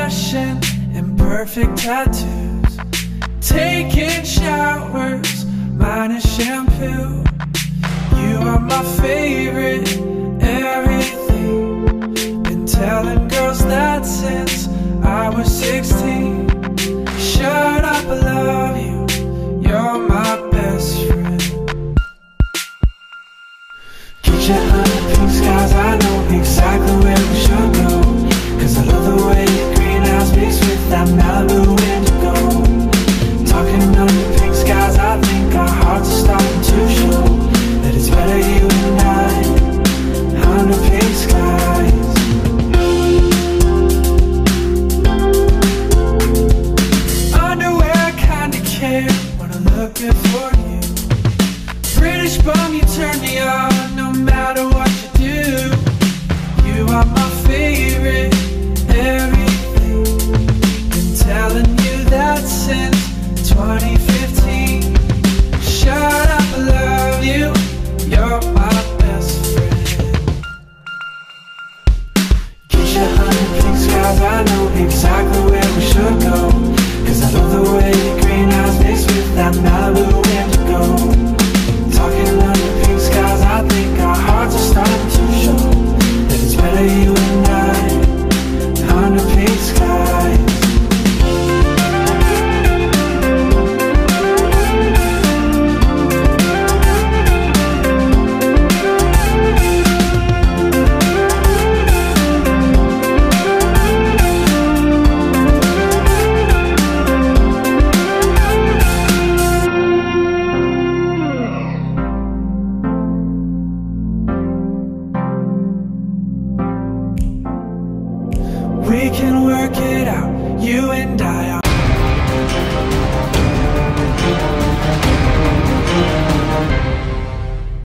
fashion and perfect tattoos, taking showers minus shampoo. You are my favorite, everything. Been telling girls that since I was 16. Shut up, I love you, you're my best friend. Get you under pink skies, I know exactly where we should go. Cause I love the way your greenhouse mixed with that Malibu indigo. Talking under pink skies, I think our hearts are starting to show that it's better you and I under pink skies. Underwear kinda care when I look good for you. British bum, you turn me on no matter what you do. You are my favorite, everything. Been telling you that since 2015. Shut up, I love you, you're my best friend. Get you under pink skies, I know exactly where we should go. Cause I love the way your greenhouse mixed with that Malibu indigo. Talking under pink skies, I think our hearts are starting to show that it's better you and I under pink skies. We can work it out, you and I